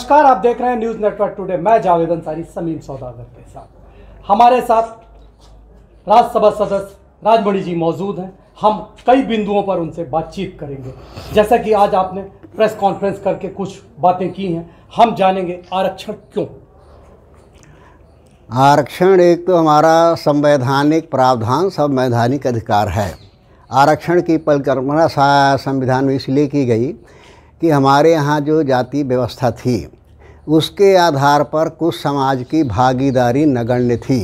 नमस्कार, आप देख रहे हैं न्यूज़ नेटवर्क टुडे। मैं जावेद अंसारी समीम सौदागर के साथ। हमारे साथ राज्यसभा सदस्य राजमणि जी मौजूद हैं। हम कई बिंदुओं पर उनसे बातचीत करेंगे। जैसा कि आज आपने प्रेस कॉन्फ्रेंस करके कुछ बातें की हैं, हम जानेंगे आरक्षण क्यों। आरक्षण एक तो हमारा संवैधानिक प्रावधान, संवैधानिक अधिकार है। आरक्षण की परिकल्पना संविधान में इसलिए की गई कि हमारे यहाँ जो जाति व्यवस्था थी उसके आधार पर कुछ समाज की भागीदारी नगण्य थी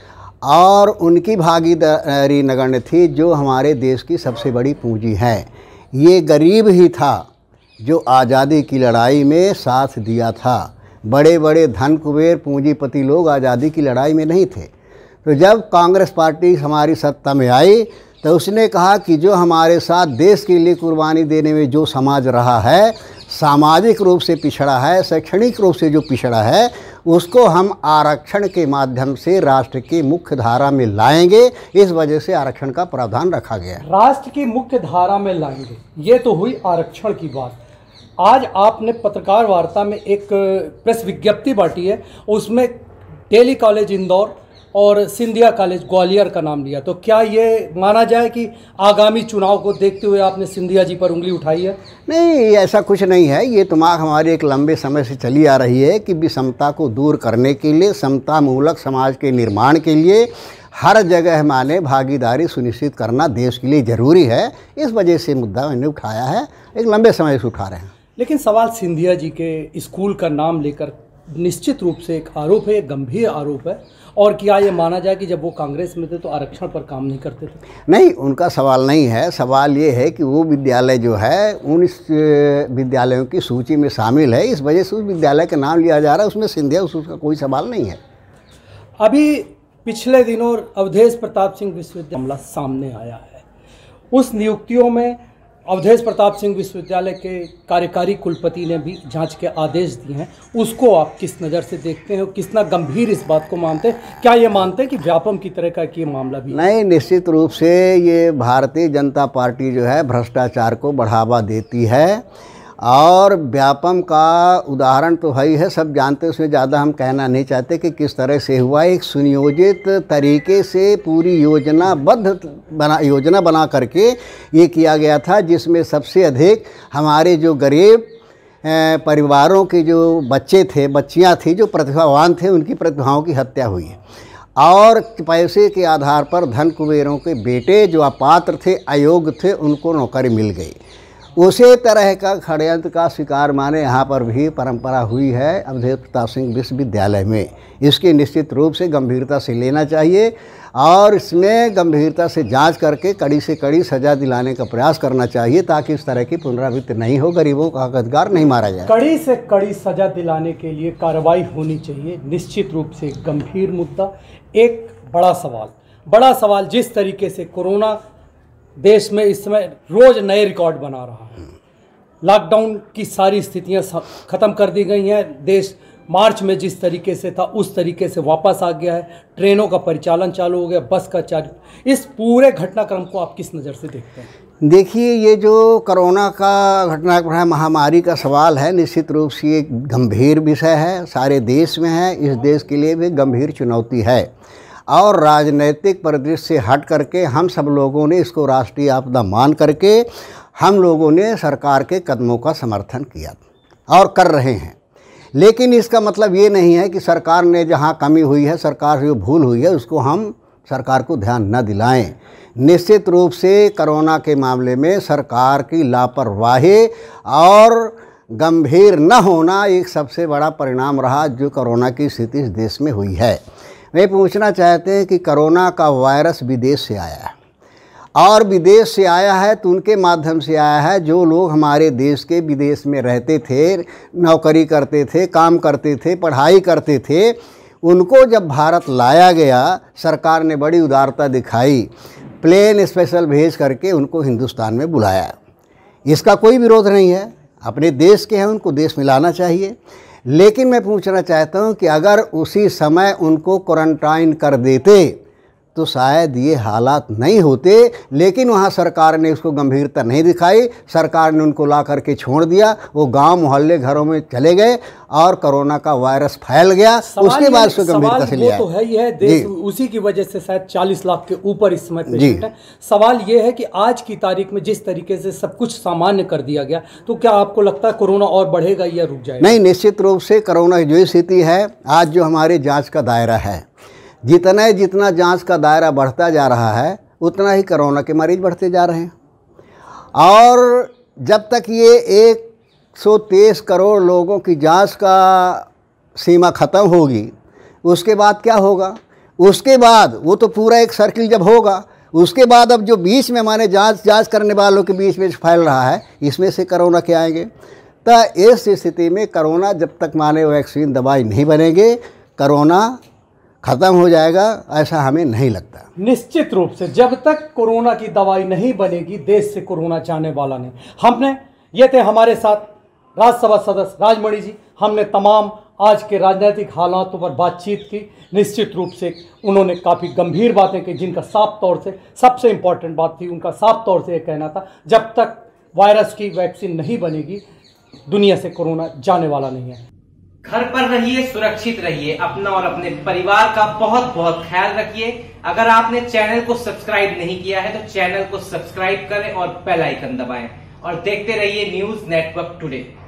और उनकी भागीदारी नगण्य थी जो हमारे देश की सबसे बड़ी पूंजी है। ये गरीब ही था जो आज़ादी की लड़ाई में साथ दिया था। बड़े बड़े धन कुबेर पूंजीपति लोग आज़ादी की लड़ाई में नहीं थे। तो जब कांग्रेस पार्टी हमारी सत्ता में आई तो उसने कहा कि जो हमारे साथ देश के लिए कुर्बानी देने में जो समाज रहा है, सामाजिक रूप से पिछड़ा है, शैक्षणिक रूप से जो पिछड़ा है, उसको हम आरक्षण के माध्यम से राष्ट्र की मुख्य धारा में लाएंगे। इस वजह से आरक्षण का प्रावधान रखा गया। राष्ट्र की मुख्य धारा में लाएंगे, ये तो हुई आरक्षण की बात। आज आपने पत्रकार वार्ता में एक प्रेस विज्ञप्ति बांटी है, उसमें टेली कॉलेज इंदौर और सिंधिया कॉलेज ग्वालियर का नाम लिया। तो क्या ये माना जाए कि आगामी चुनाव को देखते हुए आपने सिंधिया जी पर उंगली उठाई है? नहीं, ऐसा कुछ नहीं है। ये दिमाग हमारे एक लंबे समय से चली आ रही है कि विषमता को दूर करने के लिए, समता मूलक समाज के निर्माण के लिए हर जगह माने भागीदारी सुनिश्चित करना देश के लिए ज़रूरी है। इस वजह से मुद्दा मैंने उठाया है, एक लंबे समय से उठा रहे हैं। लेकिन सवाल सिंधिया जी के स्कूल का नाम लेकर निश्चित रूप से एक आरोप है, एक गंभीर आरोप है। और क्या ये माना जाए कि जब वो कांग्रेस में थे तो आरक्षण पर काम नहीं करते थे? नहीं, उनका सवाल नहीं है। सवाल ये है कि वो विद्यालय जो है उन विद्यालयों की सूची में शामिल है, इस वजह से उस विद्यालय का नाम लिया जा रहा है। उसमें सिंधिया उसका कोई सवाल नहीं है। अभी पिछले दिनों अवधेश प्रताप सिंह विश्वविद्यालय मामला सामने आया है। उस नियुक्तियों में अवधेश प्रताप सिंह विश्वविद्यालय के कार्यकारी कुलपति ने भी जांच के आदेश दिए हैं। उसको आप किस नज़र से देखते हैं, कितना गंभीर इस बात को मानते हैं? क्या ये मानते हैं कि व्यापम की तरह का ये मामला भी? नहीं, निश्चित रूप से ये भारतीय जनता पार्टी जो है भ्रष्टाचार को बढ़ावा देती है और व्यापम का उदाहरण तो है ही है, सब जानते हैं। उसमें ज़्यादा हम कहना नहीं चाहते कि किस तरह से हुआ। एक सुनियोजित तरीके से पूरी योजना बना करके ये किया गया था, जिसमें सबसे अधिक हमारे जो गरीब परिवारों के जो बच्चे थे, बच्चियां थी, जो प्रतिभावान थे, उनकी प्रतिभाओं की हत्या हुई है। और पैसे के आधार पर धन कुबेरों के बेटे जो अपात्र थे, अयोग्य थे, उनको नौकरी मिल गई। उसी तरह का षड्यंत्र का शिकार माने यहाँ पर भी परंपरा हुई है अवधेश प्रताप सिंह विश्वविद्यालय में। इसकी निश्चित रूप से गंभीरता से लेना चाहिए और इसमें गंभीरता से जांच करके कड़ी से कड़ी सज़ा दिलाने का प्रयास करना चाहिए, ताकि इस तरह की पुनरावृत्ति नहीं हो, गरीबों का हकदार नहीं मारा जाए। कड़ी से कड़ी सज़ा दिलाने के लिए कार्रवाई होनी चाहिए। निश्चित रूप से गंभीर मुद्दा। एक बड़ा सवाल जिस तरीके से कोरोना देश में इस समय रोज नए रिकॉर्ड बना रहा है। लॉकडाउन की सारी स्थितियां ख़त्म कर दी गई हैं। देश मार्च में जिस तरीके से था उस तरीके से वापस आ गया है। ट्रेनों का परिचालन चालू हो गया, बस का चालू। इस पूरे घटनाक्रम को आप किस नज़र से देखते हैं? देखिए, ये जो कोरोना का घटनाक्रम, महामारी का सवाल है, निश्चित रूप से एक गंभीर विषय है, सारे देश में है। इस देश के लिए भी गंभीर चुनौती है और राजनीतिक परिदृश्य से हट करके हम सब लोगों ने इसको राष्ट्रीय आपदा मान करके हम लोगों ने सरकार के कदमों का समर्थन किया और कर रहे हैं। लेकिन इसका मतलब ये नहीं है कि सरकार ने जहां कमी हुई है, सरकार से जो भूल हुई है, उसको हम सरकार को ध्यान न दिलाएं। निश्चित रूप से कोरोना के मामले में सरकार की लापरवाही और गंभीर न होना एक सबसे बड़ा परिणाम रहा जो कोरोना की स्थिति इस देश में हुई है। वे पूछना चाहते हैं कि कोरोना का वायरस विदेश से आया है और विदेश से आया है तो उनके माध्यम से आया है जो लोग हमारे देश के विदेश में रहते थे, नौकरी करते थे, काम करते थे, पढ़ाई करते थे। उनको जब भारत लाया गया, सरकार ने बड़ी उदारता दिखाई, प्लेन स्पेशल भेज करके उनको हिंदुस्तान में बुलाया। इसका कोई विरोध नहीं है, अपने देश के हैं, उनको देश में लाना चाहिए। लेकिन मैं पूछना चाहता हूं कि अगर उसी समय उनको क्वारंटाइन कर देते तो शायद ये हालात नहीं होते, लेकिन वहाँ सरकार ने उसको गंभीरता नहीं दिखाई। सरकार ने उनको ला करके छोड़ दिया, वो गांव मोहल्ले घरों में चले गए और कोरोना का वायरस फैल गया। उसके बाद उसको गंभीरता से लिया। तो है यह देश, उसी की वजह से शायद 40 लाख के ऊपर इस समय पेशेंट है। सवाल ये है कि आज की तारीख में जिस तरीके से सब कुछ सामान्य कर दिया गया, तो क्या आपको लगता है कोरोना और बढ़ेगा या रुक जाएगा? नहीं, निश्चित रूप से कोरोना की जो स्थिति है, आज जो हमारी जाँच का दायरा है, जितना जांच का दायरा बढ़ता जा रहा है, उतना ही कोरोना के मरीज बढ़ते जा रहे हैं। और जब तक ये 123 करोड़ लोगों की जांच का सीमा ख़त्म होगी, उसके बाद क्या होगा? उसके बाद वो तो पूरा एक सर्किल जब होगा, उसके बाद अब जो बीच में माने जांच करने वालों के बीच में फैल रहा है, इसमें से कोरोना के आएंगे। तो इस स्थिति में कोरोना जब तक माने वैक्सीन दवाई नहीं बनेंगे, कोरोना ख़त्म हो जाएगा, ऐसा हमें नहीं लगता। निश्चित रूप से जब तक कोरोना की दवाई नहीं बनेगी, देश से कोरोना जाने वाला नहीं। ये थे हमारे साथ राज्यसभा सदस्य राजमणि जी। हमने तमाम आज के राजनीतिक हालातों पर बातचीत की। निश्चित रूप से उन्होंने काफ़ी गंभीर बातें की, जिनका साफ तौर से सबसे इम्पॉर्टेंट बात थी, उनका साफ तौर से ये कहना था, जब तक वायरस की वैक्सीन नहीं बनेगी, दुनिया से कोरोना जाने वाला नहीं है। घर पर रहिए, सुरक्षित रहिए, अपना और अपने परिवार का बहुत बहुत ख्याल रखिए। अगर आपने चैनल को सब्सक्राइब नहीं किया है तो चैनल को सब्सक्राइब करें और बेल आइकन दबाएं और देखते रहिए न्यूज नेटवर्क टुडे।